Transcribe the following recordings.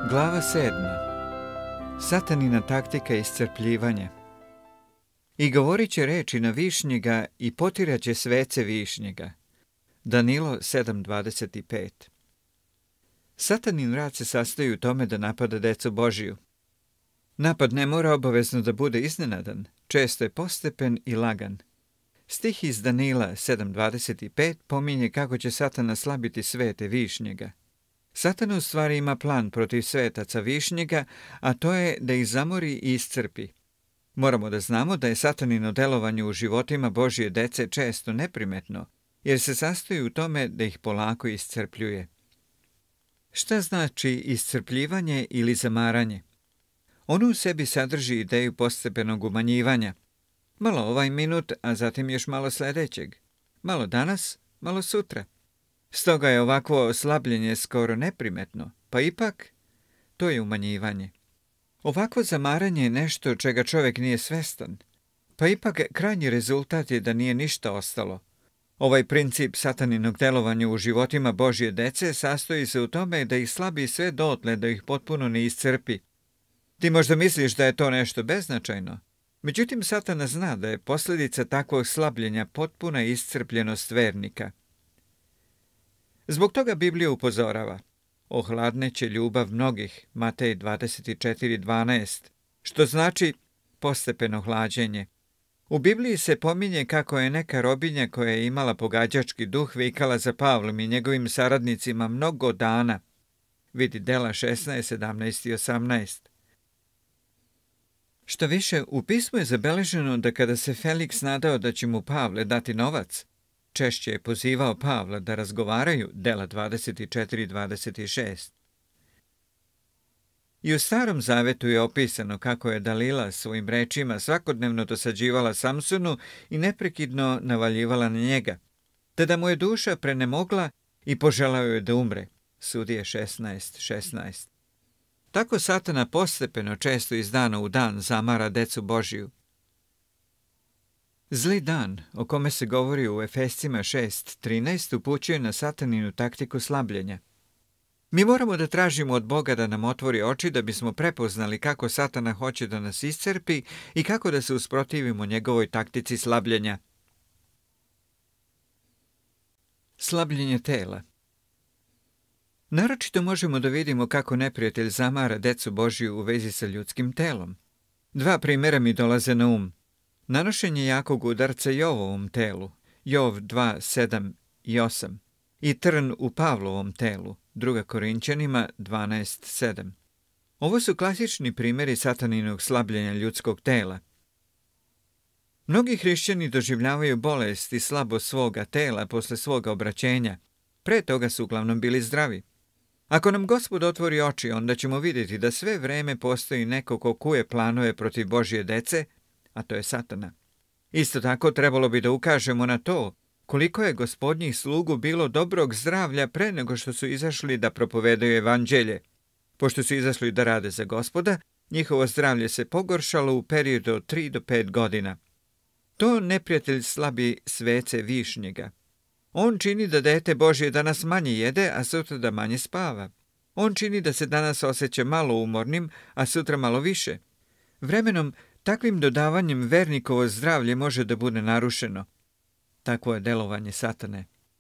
Glava 7. Satanina taktika iscrpljivanja. I govorit će reči na višnjega i potiraće svece višnjega. Danilo 7.25. Satanin rad se sastoji u tome da napada decu Božiju. Napad ne mora obavezno da bude iznenadan, često je postepen i lagan. Stih iz Danila 7.25 pominje kako će Satana slabiti svete višnjega. Satan u stvari ima plan protiv svetaca višnjega, a to je da ih zamori i iscrpi. Moramo da znamo da je Satanino delovanje u životima Božje dece često neprimetno, jer se sastoji u tome da ih polako iscrpljuje. Šta znači iscrpljivanje ili zamaranje? Ono u sebi sadrži ideju postepenog umanjivanja. Malo ovaj minut, a zatim još malo sljedećeg. Malo danas, malo sutra. Stoga je ovakvo slabljenje skoro neprimetno, pa ipak to je umanjivanje. Ovakvo zamaranje je nešto čega čovjek nije svestan, pa ipak krajnji rezultat je da nije ništa ostalo. Ovaj princip sataninog delovanja u životima Božje dece sastoji se u tome da ih slabi sve dotle da ih potpuno ne iscrpi. Ti možda misliš da je to nešto beznačajno, međutim Satana zna da je posljedica takvog slabljenja potpuna iscrpljenost vernika. Zbog toga Biblija upozorava: ohladneće ljubav mnogih, Matej 24.12, što znači postepeno hlađenje. U Bibliji se pominje kako je neka robinja koja je imala pogađački duh vikala za Pavlom i njegovim saradnicima mnogo dana. Vidi Dela 16, 17 i 18. Šta više, u pismu je zabeleženo da kada se Feliks nadao da će mu Pavle dati novac, češće je pozivao Pavla da razgovaraju, Dela 24.26. I u Starom Zavetu je opisano kako je Dalila svojim rečima svakodnevno dosađivala Samsonu i neprekidno navaljivala na njega, te da mu je duša prenemogla i poželao je da umre, Sudije 16.16. Tako Satana postepeno, često iz dana u dan, zamara decu Božiju. Zli dan, o kome se govori u Efescima 6.13, upućuje na Sataninu taktiku slabljenja. Mi moramo da tražimo od Boga da nam otvori oči da bismo prepoznali kako Satana hoće da nas iscrpi i kako da se usprotivimo njegovoj taktici slabljenja. Slabljenje tela. Naročito možemo da vidimo kako neprijatelj zamara decu Božiju u vezi sa ljudskim telom. Dva primjera mi dolaze na um. Nanošenje jakog udarca Jovovom telu, Jov 2.7 i 8, i trn u Pavlovom telu, 2. Korinćanima 12.7. Ovo su klasični primjeri sataninog slabljenja ljudskog tela. Mnogi hrišćani doživljavaju bolest i slabost svoga tela posle svoga obraćenja. Pre toga su uglavnom bili zdravi. Ako nam Gospod otvori oči, onda ćemo vidjeti da sve vreme postoji neko ko kuje planove protiv Božje dece, a to je Satana. Isto tako trebalo bi da ukažemo na to koliko je Gospodnjih slugu bilo dobrog zdravlja pre nego što su izašli da propovedaju evanđelje. Pošto su izašli da rade za Gospoda, njihovo zdravlje se pogoršalo u periodu od 3 do 5 godina. To neprijatelj slabi svece višnjega. On čini da dete Božje danas manje jede, a sutra da manje spava. On čini da se danas osjeća malo umornim, a sutra malo više. Vremenom, takvim dodavanjem vernikovo zdravlje može da bude narušeno. Takvo je delovanje Satane.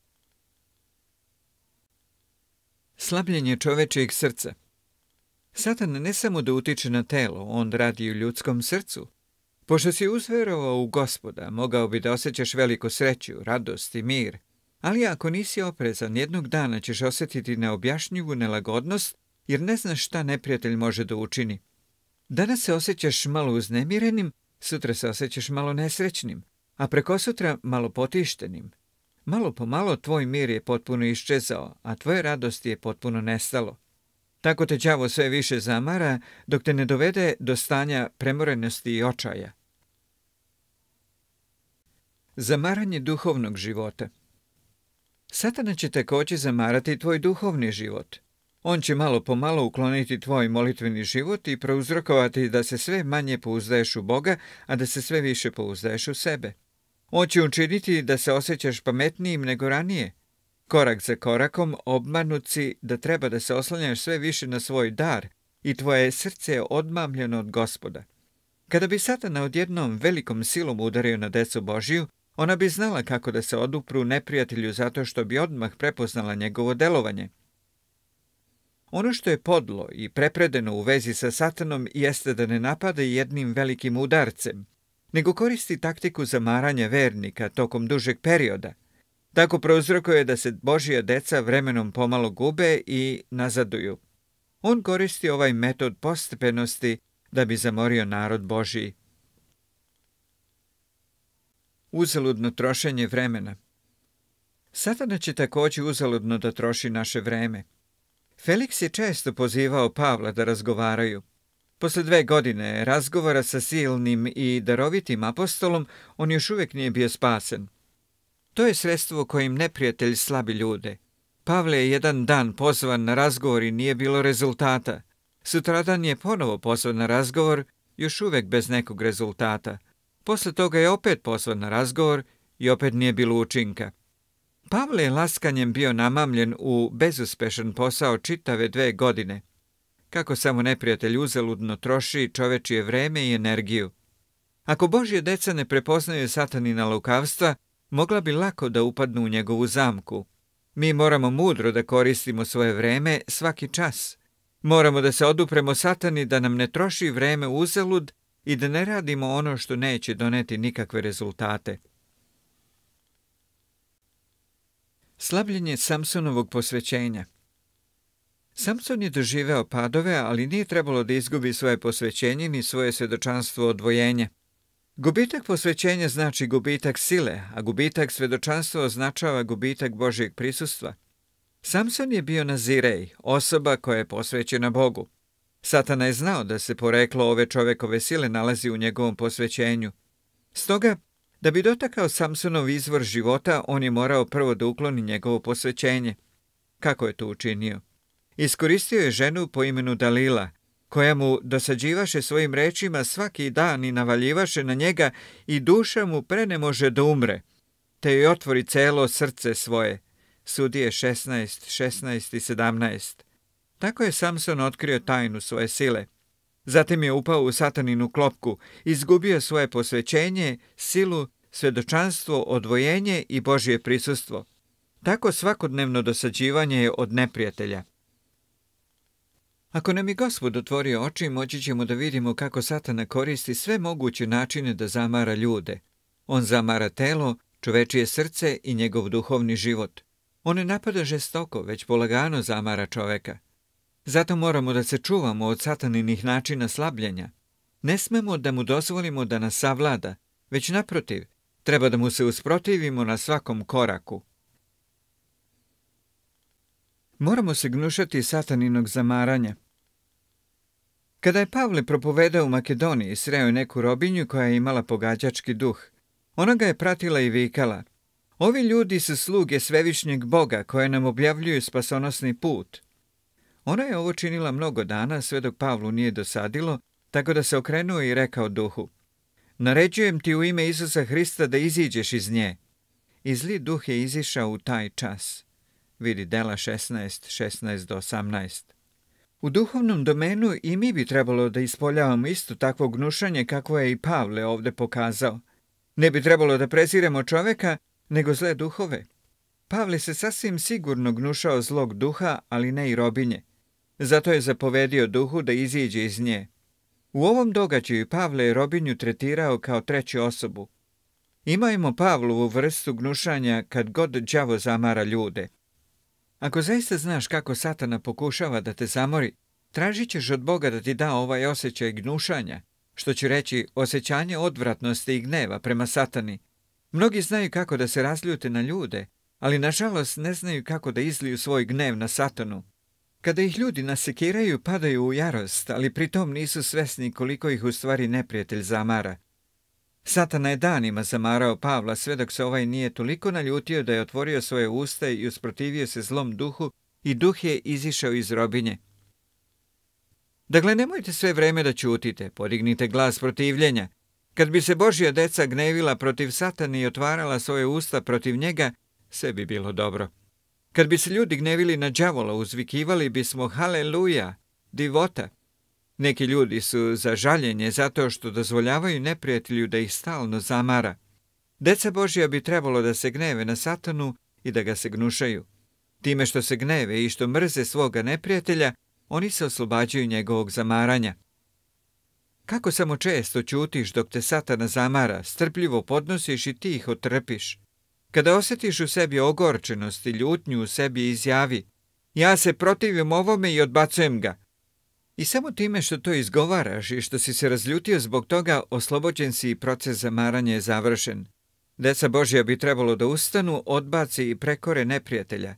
Slabljenje čovečijeg srca. Satan ne samo da utiče na telo, on radi i u ljudskom srcu. Pošto si uzverovao u Gospoda, mogao bi da osjećaš veliku sreću, radost i mir, ali ako nisi oprezan, jednog dana ćeš osjetiti neobjašnjivu nelagodnost, jer ne znaš šta neprijatelj može da učini. Danas se osjećaš malo uznemirenim, sutra se osjećaš malo nesrećnim, a prekosutra malo potištenim. Malo po malo tvoj mir je potpuno iščezao, a tvoje radosti je potpuno nestalo. Tako te đavo sve više zamara, dok te ne dovede do stanja premorenosti i očaja. Zamaranje duhovnog života. Satana će također zamarati tvoj duhovni život. On će malo po malo ukloniti tvoj molitveni život i prouzrokovati da se sve manje pouzdaješ u Boga, a da se sve više pouzdaješ u sebe. On će učiniti da se osjećaš pametnijim nego ranije. Korak za korakom obmanut si da treba da se oslanjaš sve više na svoj dar, i tvoje srce je odmamljeno od Gospoda. Kada bi Satana odjednom velikom silom udario na decu Božiju, ona bi znala kako da se odupru neprijatelju zato što bi odmah prepoznala njegovo delovanje. Ono što je podlo i prepredeno u vezi sa Satanom jeste da ne napada jednim velikim udarcem, nego koristi taktiku zamaranja vernika tokom dužeg perioda. Tako prouzrokuje da se Božja deca vremenom pomalo gube i nazaduju. On koristi ovaj metod postepenosti da bi zamorio narod Božiji. Uzaludno trošenje vremena. Satana će također uzaludno da troši naše vreme. Feliks je često pozivao Pavla da razgovaraju. Posle 2 godine razgovora sa silnim i darovitim apostolom, on još uvijek nije bio spasen. To je sredstvo kojim neprijatelj slabi ljude. Pavle je jedan dan pozvan na razgovor i nije bilo rezultata. Sutradan je ponovo pozvan na razgovor, još uvijek bez nekog rezultata. Posle toga je opet pozvan na razgovor i opet nije bilo učinka. Pavle je laskanjem bio namamljen u bezuspešan posao čitave 2 godine. Kako samo neprijatelj uzaludno troši čovečije vreme i energiju. Ako Božje deca ne prepoznaju Satanina lukavstva, mogla bi lako da upadnu u njegovu zamku. Mi moramo mudro da koristimo svoje vreme svaki čas. Moramo da se odupremo Satani da nam ne troši vreme uzalud i da ne radimo ono što neće doneti nikakve rezultate. Slabljenje Samsonovog posvećenja. Samson je doživeo padove, ali nije trebalo da izgubi svoje posvećenje ni svoje svedočanstvo odvojenja. Gubitak posvećenja znači gubitak sile, a gubitak svedočanstva označava gubitak Božjeg prisustva. Samson je bio nazirej, osoba koja je posvećena Bogu. Satana je znao da se poreklo ove čovekove sile nalazi u njegovom posvećenju. Stoga, da bi dotakao Samsonov izvor života, on je morao prvo da ukloni njegovo posvećenje. Kako je to učinio? Iskoristio je ženu po imenu Dalila, koja mu dosađivaše svojim rečima svaki dan i navaljivaše na njega i duša mu pre ne može da umre, te joj otvori celo srce svoje. Sudije 16, 16 i 17. Tako je Samson otkrio tajnu svoje sile. Zatim je upao u Sataninu klopku, izgubio svoje posvećenje, silu, svedočanstvo, odvojenje i Božje prisustvo. Tako svakodnevno dosađivanje je od neprijatelja. Ako nam je Gospod otvorio oči, moći ćemo da vidimo kako Satana koristi sve moguće načine da zamara ljude. On zamara telo, čovečije srce i njegov duhovni život. On ne napada žestoko, već polagano zamara čoveka. Zato moramo da se čuvamo od sataninih načina slabljenja. Ne smemo da mu dozvolimo da nas savlada, već naprotiv, treba da mu se usprotivimo na svakom koraku. Moramo se gnušati sataninog zamaranja. Kada je Pavle propovedao u Makedoniji, sreo je neku robinju koja je imala pogađački duh. Ona ga je pratila i vikala: "Ovi ljudi su sluge svevišnjeg Boga koje nam objavljuju spasonosni put." Ona je ovo činila mnogo dana, sve dok Pavlu nije dosadilo, tako da se okrenuo i rekao duhu: "Naređujem ti u ime Isusa Hrista da iziđeš iz nje." I zli duh je izišao u taj čas. Vidi Dela 16, 16-18. U duhovnom domenu i mi bi trebalo da ispoljavamo isto takvo gnušanje kako je i Pavle ovde pokazao. Ne bi trebalo da preziremo čoveka, nego zle duhove. Pavle se sasvim sigurno gnušao zlog duha, ali ne i robinje. Zato je zapovedio duhu da iziđe iz nje. U ovom događaju Pavle je robinju tretirao kao treću osobu. Imajmo Pavlovu vrstu gnušanja kad god đavo zamara ljude. Ako zaista znaš kako Satana pokušava da te zamori, tražit ćeš od Boga da ti da ovaj osjećaj gnušanja, što će reći osjećanje odvratnosti i gneva prema Satani. Mnogi znaju kako da se razljute na ljude, ali nažalost ne znaju kako da izliju svoj gnev na Satanu. Kada ih ljudi nasekiraju, padaju u jarost, ali pritom nisu svesni koliko ih u stvari neprijatelj zamara. Satana je danima zamarao Pavla sve dok se ovaj nije toliko naljutio da je otvorio svoje usta i usprotivio se zlom duhu i duh je izišao iz robinje. Dakle, nemojte sve vreme da ćutite, podignite glas protivljenja. Kad bi se Božja deca gnevila protiv Satana i otvarala svoje usta protiv njega, sve bi bilo dobro. Kad bi se ljudi gnevili na đavola, uzvikivali bismo haleluja, divota. Neki ljudi su za žaljenje zato što dozvoljavaju neprijatelju da ih stalno zamara. Deca Božja bi trebalo da se gneve na Satanu i da ga se gnušaju. Time što se gneve i što mrze svoga neprijatelja, oni se oslobađaju njegovog zamaranja. Kako samo često ćutiš dok te Satana zamara, strpljivo podnosiš i tiho trpiš. Kada osjetiš u sebi ogorčenost i ljutnju u sebi, izjavi: ja se protivim ovome i odbacujem ga. I samo time što to izgovaraš i što si se razljutio zbog toga, oslobođen si i proces zamaranja je završen. Deca Božja bi trebalo da ustanu, odbaci i prekore neprijatelja.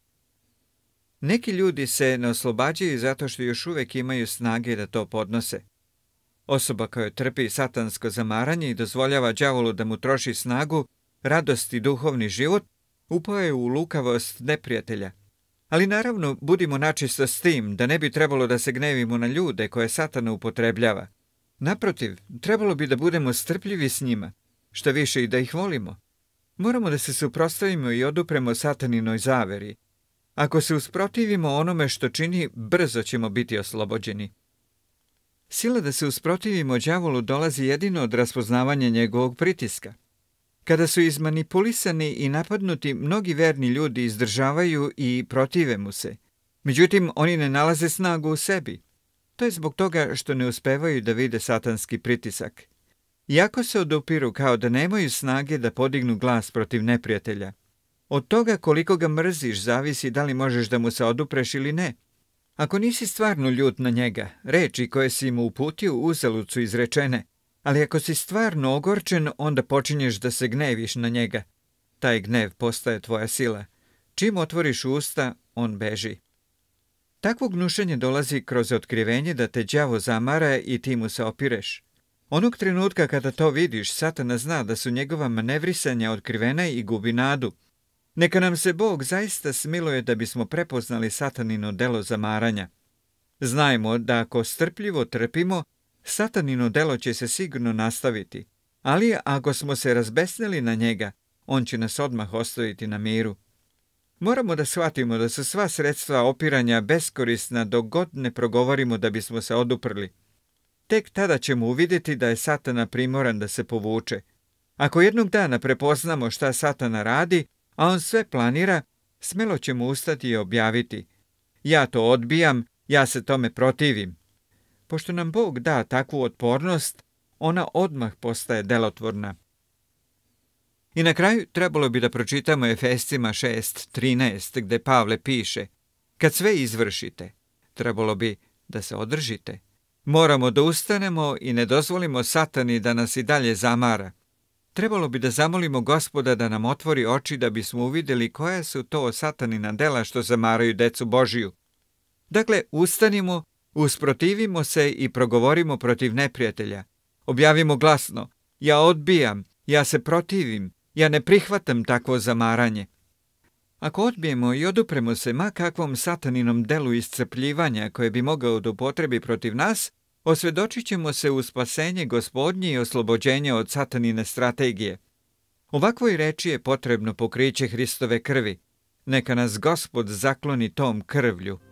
Neki ljudi se ne oslobađaju zato što još uvijek imaju snage da to podnose. Osoba koja trpi satansko zamaranje i dozvoljava đavolu da mu troši snagu, radost i duhovni život, upao je u lukavost neprijatelja. Ali naravno, budimo načisto s tim da ne bi trebalo da se gnevimo na ljude koje Satana upotrebljava. Naprotiv, trebalo bi da budemo strpljivi s njima, šta više i da ih volimo. Moramo da se suprotstavimo i odupremo Sataninoj zaveri. Ako se usprotivimo onome što čini, brzo ćemo biti oslobođeni. Sila da se usprotivimo đavolu dolazi jedino od raspoznavanja njegovog pritiska. Kada su izmanipulisani i napadnuti, mnogi verni ljudi izdržavaju i protive mu se. Međutim, oni ne nalaze snagu u sebi. To je zbog toga što ne uspevaju da vide satanski pritisak. Iako se odupiru kao da nemaju snage da podignu glas protiv neprijatelja. Od toga koliko ga mrziš zavisi da li možeš da mu se odupreš ili ne. Ako nisi stvarno ljut na njega, reči koje si mu uputio uzalud su izrečene, ali ako si stvarno ogorčen, onda počinješ da se gneviš na njega. Taj gnev postaje tvoja sila. Čim otvoriš usta, on beži. Takvo gnušenje dolazi kroz otkrivenje da te đavo zamara i ti mu se opireš. Onog trenutka kada to vidiš, Satana zna da su njegova manevrisanja otkrivena i gubi nadu. Neka nam se Bog zaista smiluje da bismo prepoznali Satanino delo zamaranja. Znajmo da ako strpljivo trpimo, Satanino delo će se sigurno nastaviti, ali ako smo se razbesnili na njega, on će nas odmah ostaviti na miru. Moramo da shvatimo da su sva sredstva opiranja beskorisna dok god ne progovorimo da bismo se oduprli. Tek tada ćemo uvidjeti da je Satana primoran da se povuče. Ako jednog dana prepoznamo šta Satana radi, a on sve planira, smelo ćemo ustati i objaviti: ja to odbijam, ja se tome protivim. Pošto nam Bog da takvu otpornost, ona odmah postaje delotvorna. I na kraju trebalo bi da pročitamo Efescima 6:13, gde Pavle piše: kad sve izvršite, trebalo bi da se održite. Moramo da ustanemo i ne dozvolimo Satani da nas i dalje zamara. Trebalo bi da zamolimo Gospoda da nam otvori oči da bismo uvidjeli koja su to Satanina dela što zamaraju decu Božiju. Dakle, ustanimo, usprotivimo se i progovorimo protiv neprijatelja. Objavimo glasno: ja odbijam, ja se protivim, ja ne prihvatam takvo zamaranje. Ako odbijemo i odupremo se ma kakvom Sataninom delu iscrpljivanja koje bi mogao da upotrebi protiv nas, osvjedočit ćemo se u spasenje Gospodnje i oslobođenje od Satanine strategije. Ovakvoj reči je potrebno pokriće Hristove krvi. Neka nas Gospod zakloni tom krvlju.